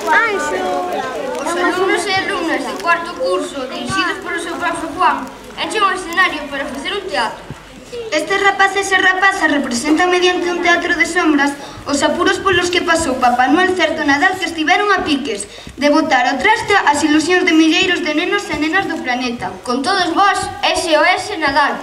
Os alumnos e alumnas de cuarto curso, dirixidos polo seu profe Juan, enchen o escenario para facer un teatro. Estes rapaces e rapazas representan mediante un teatro de sombras os apuros polos que pasou Papá Noel certo Nadal que estiveron a piques de botar ao traste as ilusións de milleiros de nenos e nenas do planeta. Con todos vós, SOS Nadal.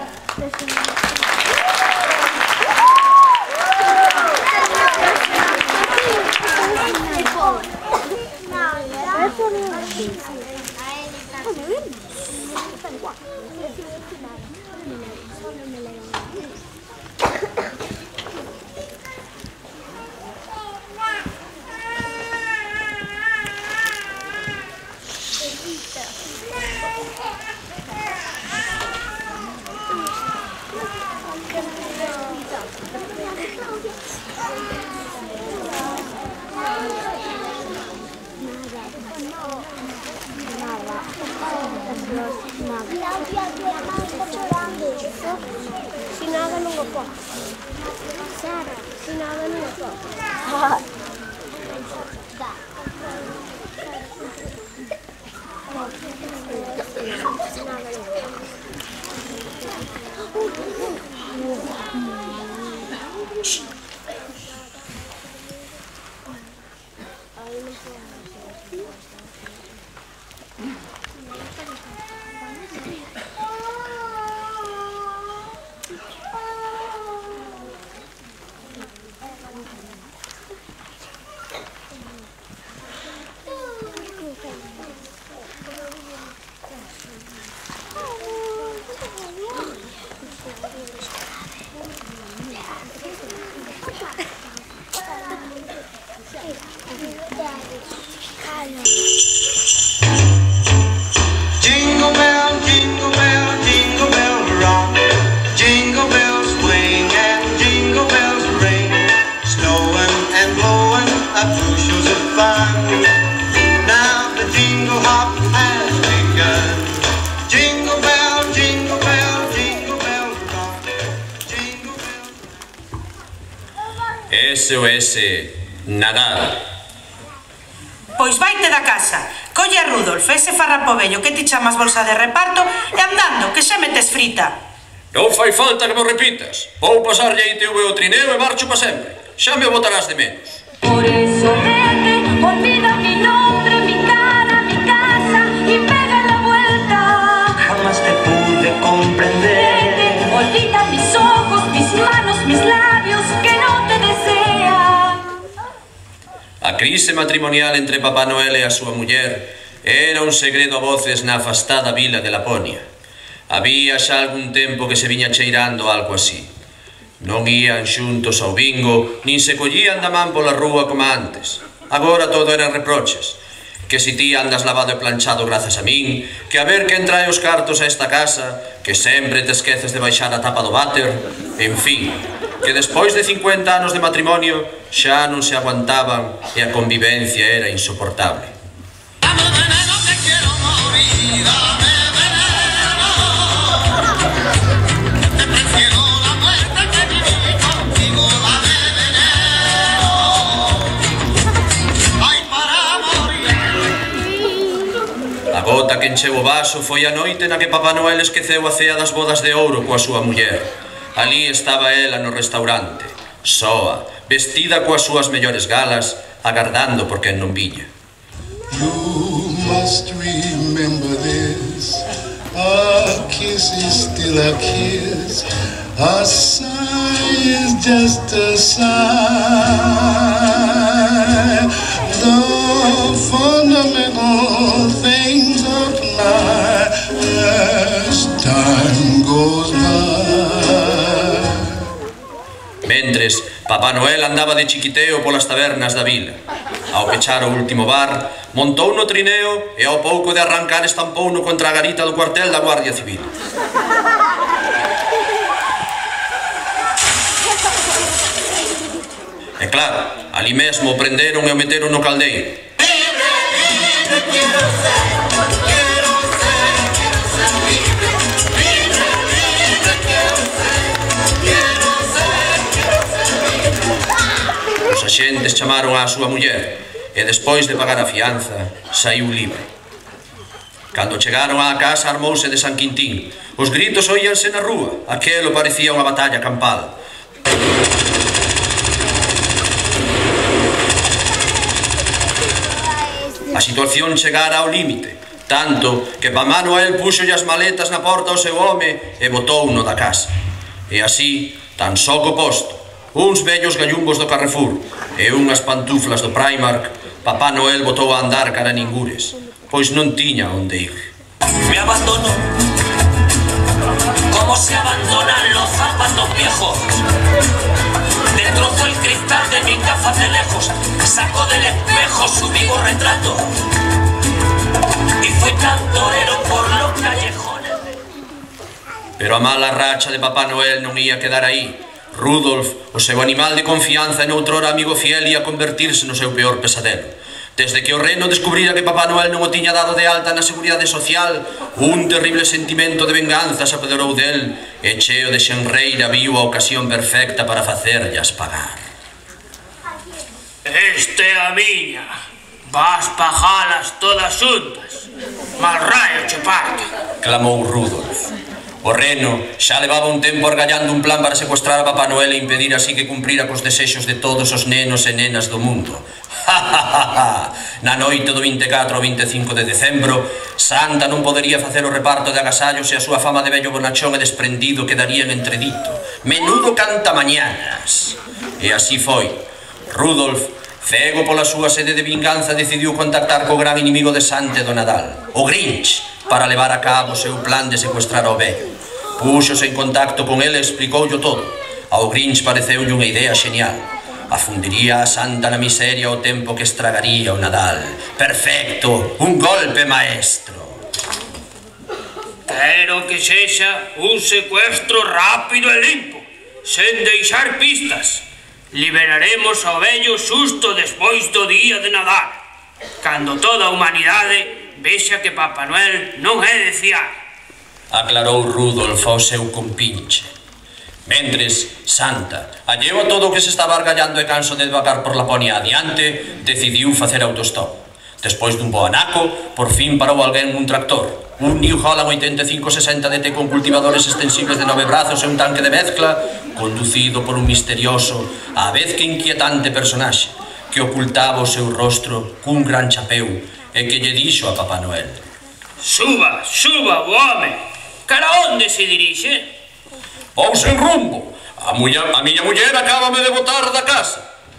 Jingle bell, jingle bell, jingle bell rock. Jingle bells swing and jingle bells ring. Snowing and blowing up bushels of fun. Now the jingle hop has begun. Jingle bell, jingle bell, jingle bell rock. Jingle bell. SOS Nadal. Pois vaite da casa, colle a Rudolf, ese farrapo vello que ti chamas bolsa de reparto e andando, que xa metes frita. Non fai falta que me repitas. Vou pasarlle a ITV o trineo e marcho pa sempre. Xa me botarás de menos. Por eso vete, olvida mi nombre, mi cara, mi casa y pega la vuelta. Jamás te pude comprender. Vete, olvida mis ojos, mis manos, mis labios que no te desean. A crise matrimonial entre Papá Noel e a súa muller era un segredo a voces na afastada vila de Laponia. Había xa algún tempo que se viña cheirando algo así. Non ían xuntos ao bingo, nin se collían da man pola rúa como antes. Agora todo eran reproches. Que si ti andas lavado e planchado grazas a min, que a ver quen trae os cartos a esta casa, que sempre te esqueces de baixar a tapa do váter, en fin, que despois de 50 anos de matrimonio xa non se aguantaban e a convivencia era insoportable. A gota que encheu o vaso foi a noite na que Papá Noel esqueceu a cea das bodas de ouro coa súa muller. Ali estaba ela no restaurante, soa, vestida coas súas mellores galas, agardando por quen non viña. You must remember this. A kiss is still a kiss. A sigh is just a sigh. The fundamental things apply as time goes by. Mentres, Papá Noel andaba de chiquiteo polas tabernas da vila. Ao pechar o último bar, montou no trineo e ao pouco de arrancar estampouno contra a garita do cuartel da Guardia Civil. E claro, ali mesmo o prenderon e o meteron no caldeiro. Os axentes chamaron á súa muller e despois de pagar a fianza, saiu libre. Cando chegaron á casa armouse de San Quintín. Os gritos oíanse na rúa, aquelo parecía unha batalla campal. A situación chegara ao límite, tanto que Papá Noel puxolle as maletas na porta ao seu home e botouno da casa. E así, tan só co posto, uns vellos gallumbos do Carrefour e unhas pantuflas do Primark, Papá Noel botou a andar cara a Ningures, pois non tiña onde ir. Me abandonó, como se abandonan los zapatos viejos. Destrozó el cristal de mis gafas de lejos, sacó del espejo su vivo retrato y fue cantorero por los callejones. Pero a mala racha de Papá Noel non ia quedar aí. Rudolf, o seu animal de confianza e noutrora amigo fiel, ia convertirse no seu peor pesadelo. Desde que o reno descubrira que Papá Noel non o tiña dado de alta na Seguridade Social, un terrible sentimento de venganza se apoderou del e cheo de xenreira viu a ocasión perfecta para facerllas pagar. Este é a miña. Vas pajalas todas xuntas. Mal raio che parta, clamou Rudolf. O reno xa levaba un tempo argallando un plan para secuestrar a Papá Noel e impedir así que cumprira cos desexos de todos os nenos e nenas do mundo. Na noite do 24 ao 25 de decembro, Santa non podería facer o reparto de agasallos e a súa fama de vello bonachón e desprendido quedaría en entredito. Menudo cantamañanas. E así foi. Rudolf, cego pola súa sede de vinganza, decidiu contactar co gran inimigo de Santa e do Nadal, o Grinch, para levar a cabo o seu plan de secuestrar ao vello. Púxose en contacto con ele e explicoulle todo. Ao Grinch pareceulle unha idea xenial. Afundiría a Santa na miseria ao tempo que estragaría o Nadal. Perfecto, un golpe maestro. quero que sexa un secuestro rápido e limpo, sen deixar pistas. Liberaremos ao vello xusto despois do día de Nadal, cando toda a humanidade vexa que Papá Noel non é de fiar. Aclarou Rudolf ao seu compinche. Mentres, Santa, alleo a todo o que se estaba argallando e canso de vagar por Laponia adiante, decidiu facer autostop. Despois dun bo anaco, por fin parou alguén un tractor. Un New Holland 8560 DT con cultivadores extensibles de 9 brazos e un tanque de mezcla, conducido por un misterioso, á vez que inquietante personaxe, que ocultaba o seu rostro cun gran chapeu e que lle dixo a Papá Noel: Suba, suba, bo home. Cara onde se dirixe? Vou sen rumbo. A miña muller acábame de botar da casa.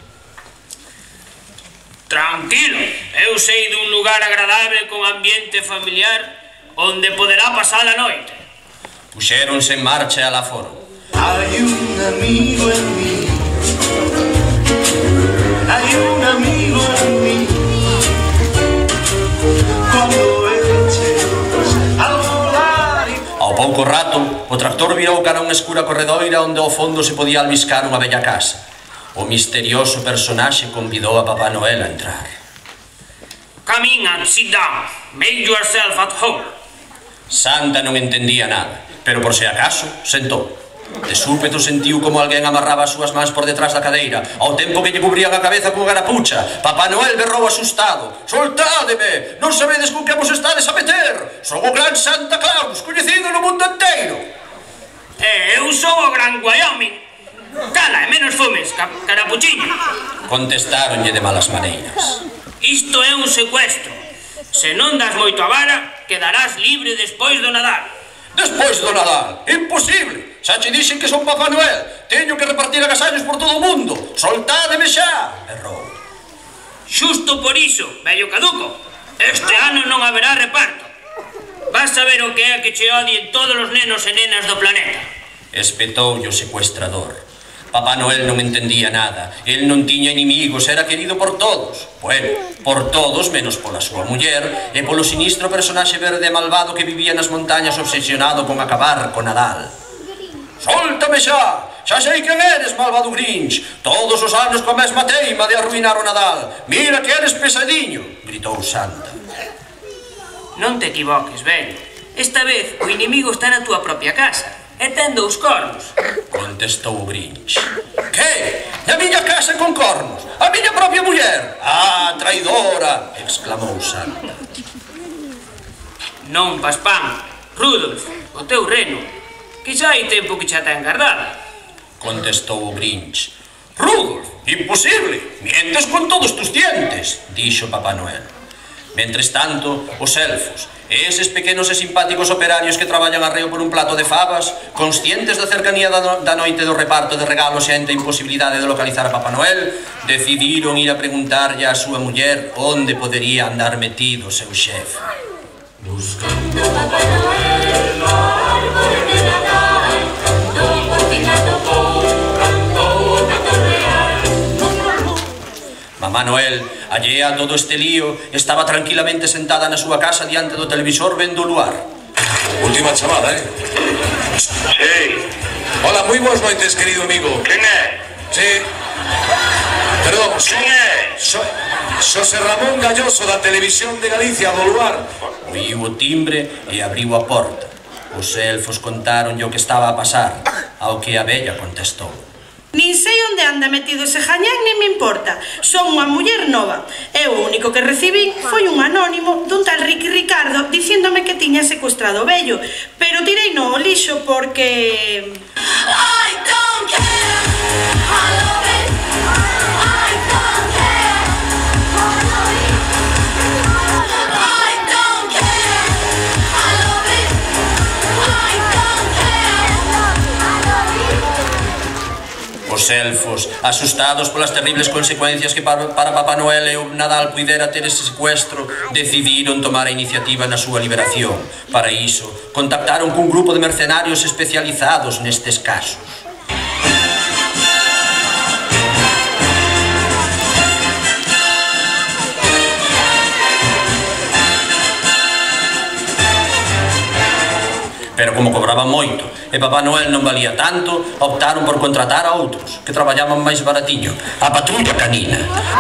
Tranquilo, eu sei dun lugar agradable con ambiente familiar onde poderá pasar a noite. Puxéronse en marcha e alá foron. Hay un amigo en mí. Hay un amigo en mí. Cuando eches al volar y... Ao pouco rato, o tractor virou cara a unha escura corredoira onde ao fondo se podía albiscar unha bella casa. O misterioso personaxe convidou a Papá Noel a entrar. Come in and sit down. Make yourself at home. Santa non entendía nada, pero por se acaso, sentou. De súpeto sentiu como alguén amarraba as súas mans por detrás da cadeira, ao tempo que lle cubrían a cabeza cunha garapucha. Papá Noel berrou asustado: Soltádeme! Non sabedes con que vos estades a meter! Son o gran Santa Claus, coñecido no mundo inteiro! Eu son o gran Wyoming. Cala, e menos fumes, carapuchiño. Contestaronlle de malas maneiras. Isto é un secuestro. Se non das moito a vara, quedarás libre despois do Nadal. Despois do Nadal? Imposible! Xa che dixen que son Papá Noel. Teño que repartir agasallos por todo o mundo. Soltádeme xa! Berrou. Xusto por iso, vello caduco. Este ano non haberá reparto. Vas a ver o que é que che odien todos os nenos e nenas do planeta. Espetoulle o secuestrador. Papá Noel non entendía nada. El non tiña inimigos, era querido por todos. Bueno, por todos menos pola súa muller e polo sinistro personaxe verde e malvado que vivía nas montañas obsesionado con acabar co Nadal. Soltame xa! Xa sei quen eres, malvado Grinch. Todos os anos coa mesma teima de arruinar o Nadal. Mira que eres pesadiño, gritou Santa. Non te equivoques, vello. Esta vez o inimigo está na túa propia casa. e ten 2 cornos. Contestou o Grinch. Que? Na miña casa con cornos? A miña propia muller? Ah, traidora! Exclamou Santa. Non, Paspán, Rudolf, o teu reno, que xa hai tempo que xa ten guardada. Contestou o Grinch. Rudolf, imposible, mientes con todos tus dientes, dixo Papá Noel. Mentres tanto, os elfos, eses pequenos e simpáticos operarios que traballan arreo por un plato de favas, conscientes da cercanía da noite do reparto de regalos e ante a imposibilidade de localizar a Papá Noel, decidiron ir a preguntarlle á súa muller onde podería andar metido o seu xefe. Buscando a Papá Noel, árbol de Nadal, cantó Cortina tocó, cantó o canto real. Mamá Noel, allea a todo este lío, estaba tranquilamente sentada na súa casa diante do televisor vendo o luar. Última chamada, Sí. Hola, moi boas noites, querido amigo. Quen é? Sí. Perdón, Quen é? Xosé Ramón Galloso da Televisión de Galicia, do luar. Oíu o timbre e abriu a porta. Os elfos contaron o que estaba a pasar, ao que a vella contestou. Nin sei onde anda metido ese jañán, nin me importa. Son unha muller nova. E o único que recibín foi un anónimo dun tal Ricky Ricardo dicíndome que tiña secuestrado o vello. Pero tirei no lixo porque... I don't care, I love it. I don't care, I love it. I don't care, I love it. I don't care, I love it. Os elfos, asustados polas terribles consecuencias que para Papá Noel e o Nadal puidera ter ese secuestro, decidiron tomar a iniciativa na súa liberación. Para iso, contactaron cun grupo de mercenarios especializados nestes casos. Pero como cobraban moito e Papá Noel non valía tanto, optaron por contratar a outros que traballaban máis baratiño, a patrulla canina.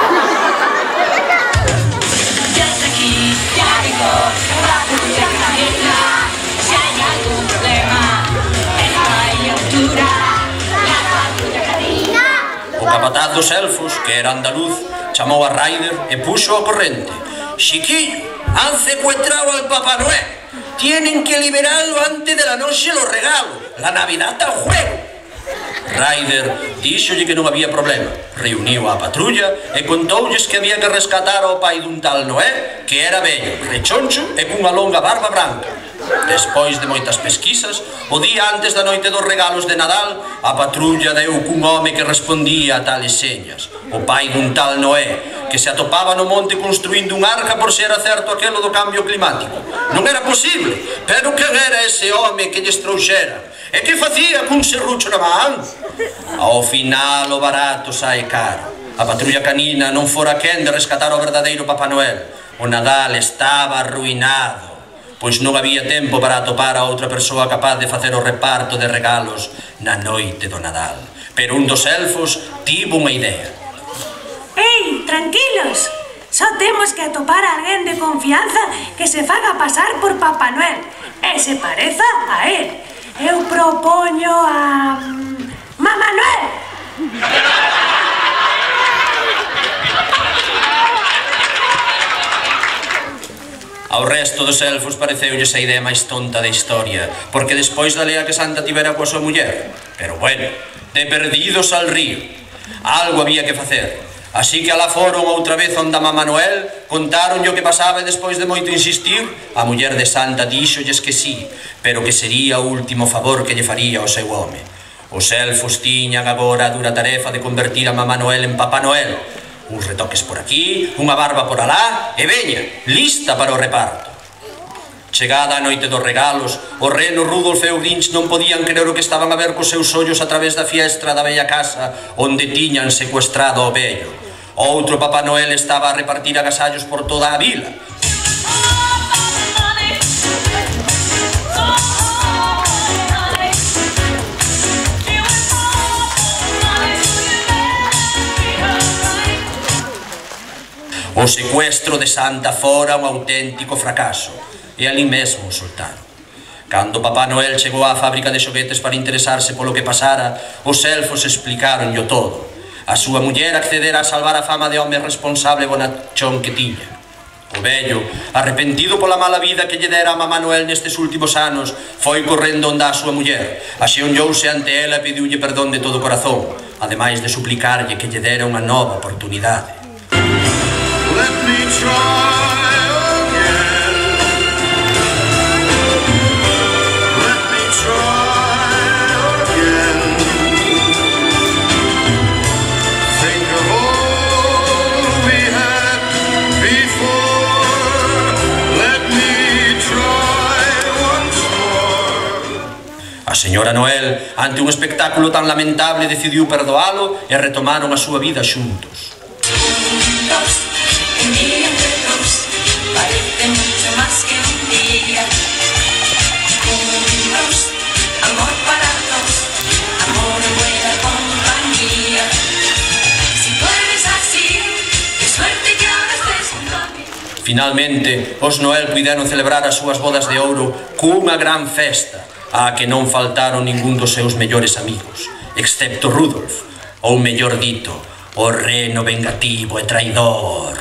Desde aquí, ya digo, la patrulla canina. Si hay algún problema en la altura, la patrulla canina. O capataz dos elfos, que era andaluz, chamou a Ryder e puxo a corrente. Chiquillo, han secuestrado al Papá Noel. Tienen que liberarlo antes de la noche los regalos. La Navidad está en juego. Ryder díxolle que non había problema. Reuniu a patrulla e contoulles que había que rescatar ao pai dun tal Noé, que era vello, rechoncho e cunha longa barba branca. Despois de moitas pesquisas, o día antes da noite dos regalos de Nadal, a patrulla deu cun home que respondía a tales señas. O pai dun tal Noé, que se atopaba no monte construindo un arca por ser certo aquelo do cambio climático. Non era posible, pero que era ese home que lles trouxera? E que facía cun serrucho na man? Ao final o barato sae caro. A patrulla canina non fora quen de rescatar o verdadeiro Papá Noel. O Nadal estaba arruinado, pois non había tempo para atopar a outra persoa capaz de facer o reparto de regalos na noite do Nadal. Pero un dos elfos tivo unha idea. Ei, tranquilos, só temos que atopar a alguén de confianza que se faga pasar por Papá Noel e se pareza a él. Eu propoño a... Mamá Noel! Ao resto dos elfos pareceulles a idea máis tonta da historia, porque despois da lea que Santa tivera coa súa muller. Pero bueno, de perdidos al río. Algo había que facer. Así que alá foron outra vez onde a Mamá Noel, contaron o que pasaba e despois de moito insistir, a muller de Santa díxolles que sí, pero que sería o último favor que lle faría ao seu home. Os elfos tiñan agora a dura tarefa de convertir a Mamá Noel en Papá Noel. Uns retoques por aquí, unha barba por alá, e veña, lista para o reparto. Chegada a noite dos regalos, o reno Rudolf e o Grinch non podían creer o que estaban a ver cos seus ollos a través da fiestra da bella casa onde tiñan secuestrado ao vello. Outro Papá Noel estaba a repartir agasallos por toda a vila. O secuestro de Santa fora un auténtico fracaso, e ali mesmo o soltaron. Cando Papá Noel chegou á fábrica de xoguetes para interesarse polo que pasara, os elfos explicaronllo todo. A súa muller accedera a salvar a fama de home responsable bonachón que tiña. O vello, arrepentido pola mala vida que lle dera a Mamá Noel nestes últimos anos, foi correndo onda a súa muller, axeonllouse ante ela e pediulle perdón de todo corazón, ademais de suplicarlle que lle dera unha nova oportunidade. Let me try again. Let me try again. Think of all we had before. Let me try once more. A señora Noel, ante un espectáculo tan lamentable, decidiu perdoalo e retomaron a súa vida xuntos. Un día entre dos parece mucho más que un día. Juntos, amor para dos, amor en buena compañía. Si tú eres así, qué suerte que ahora estés junto a mí. Finalmente, os Noel puideron celebrar as súas bodas de ouro cunha gran festa, á que non faltaron ningún dos seus mellores amigos, excepto Rudolf, ou mellor dito, o reno vengativo e traidor.